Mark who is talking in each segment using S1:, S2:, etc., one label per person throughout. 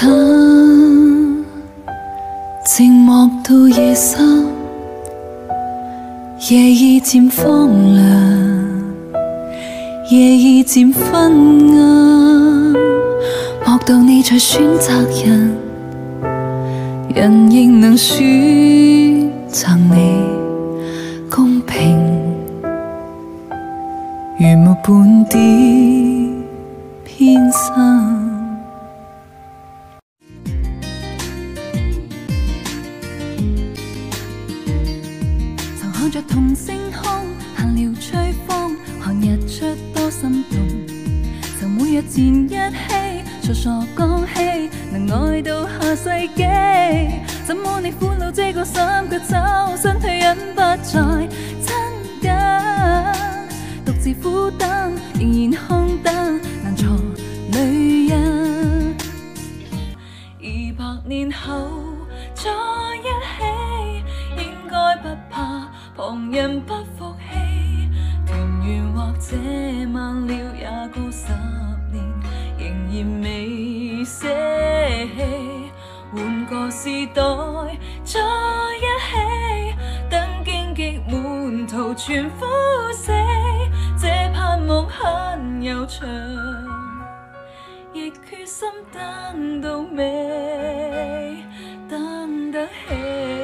S1: 等，静默到夜深，夜已漸荒涼，夜已漸昏暗，莫道你在選擇人，人仍能選擇你公平，如沒半點偏心。看着同星空，閒聊吹風，看日出多心動。就每日前一戲，傻傻講戲，能愛到下世紀。怎麼你苦惱這個三腳走，身體忍不再親近，獨自苦等，仍然空等，難錯女人。200年後在一起，應該不怕旁人不服氣，團圓或者慢了也高10年，仍然未捨棄。換個時代在一起，等荊棘滿途全枯死，這盼望很悠長，亦決心等到尾，等得起。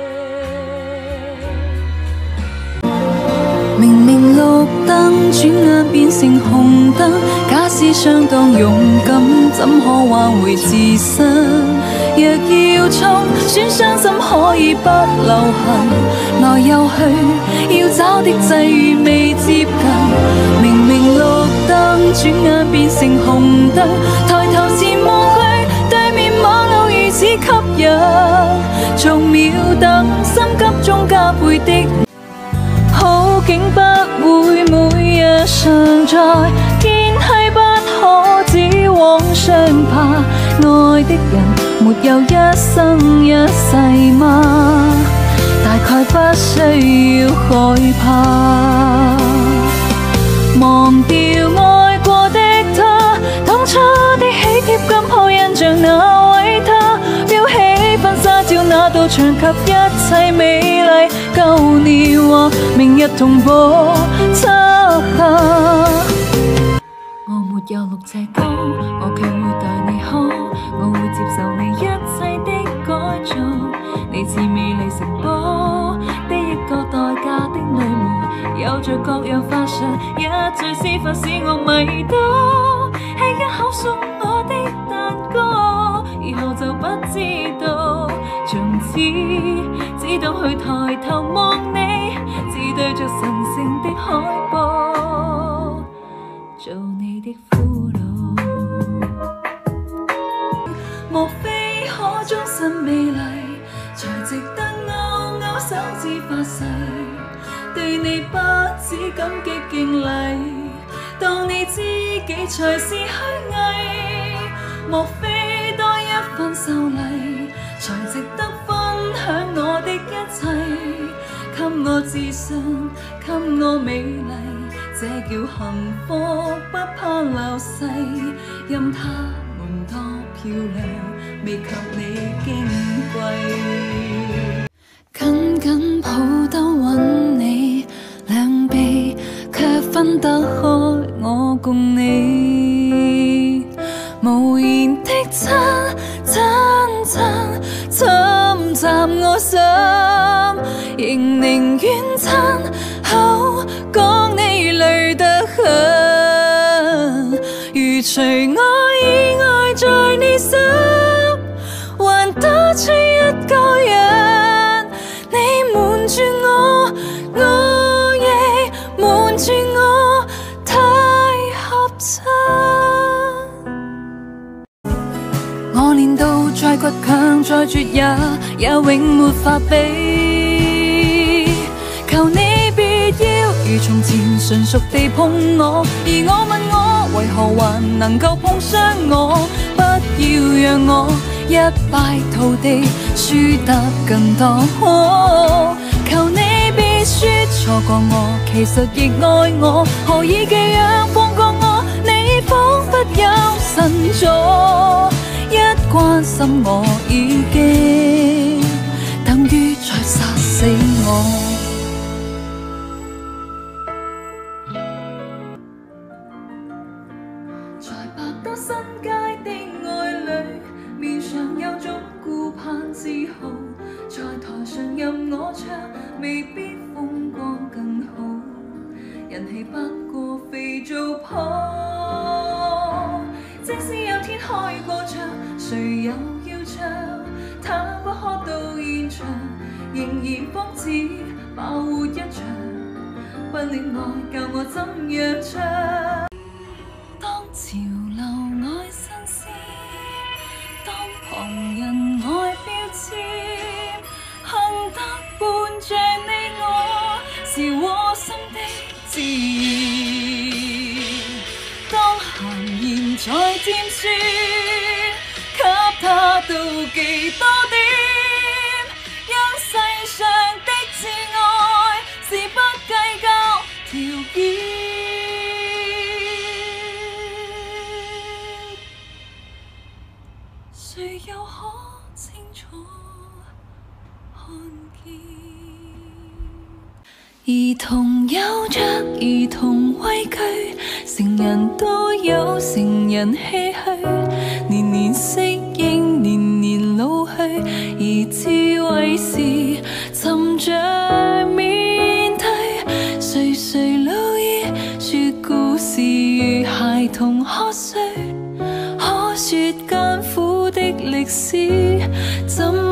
S1: 明明綠燈，轉眼變成紅燈。假使相當勇敢，怎可挽回自身？若要衝，損傷心可以不留痕。來又去，要找的際遇未接近。明明綠燈，轉眼變成紅燈。抬頭前望去，對面馬路如此吸引。從秒等，心急中加倍的。好景不會每日常在，見係不可只往上爬。愛的人沒有一生一世嗎？大概不需要害怕。忘掉愛過的他，當初的喜帖今可印象那位他。標起婚紗照那道牆及一切美麗舊年華，明日同步執行。我沒有錄這歌，我卻會待你好，我會接受你一切的改造。你似美麗城堡的一個待嫁的女巫，有着各樣法術，一再施法使我迷倒。吃一口送我的蛋糕，以後就不知道。從此只當去抬頭望你，只對着神聖的海報，做你的俘虜。莫非可終身美麗，才值得勾勾手指發誓？對你不止感激敬禮，當你知己才是虛偽。莫非多一份秀麗，才值得分享我的一切？給我自信，給我美麗，這叫幸福，不怕流逝。任他們多漂亮，未及你矜貴。緊緊抱得穩你，兩臂卻分得開我共你。無言的親侵襲我心，仍寧願親口講你累得很。如除我以外在你心，還多出一個人。你瞞住我，我亦瞞住我，太合襯。我練到再倔強再絕也永沒法比。求你別要如從前純熟地碰我，而我問我為何還能夠碰傷我？不要讓我一敗塗地，輸得更多。求你別說錯過我，其實亦愛我，何以寄養放過我？你彷彿有神助。一慣十感我已經等於再殺死我。在百多新街的愛侶，面上有種顧盼自豪，在台上任我唱，未必風光更好，人氣不過肥皂泡。即使有天開個場，誰又要唱？他不可到現場，仍然仿似爆活一場。不戀愛教我怎樣唱？當潮流愛新鮮，當旁人愛標籤，幸得伴着你我，是窩心的自然。當閒言再尖酸，給他妒忌多點，因世上的摯愛是不計較條件。誰又可清楚看見？兒童有着兒童畏懼，成人都有成人唏噓，年年適應，年年老去，而智慧是沉着面對。垂垂老矣，說故事如孩童瞌睡，可說艱苦的歷史怎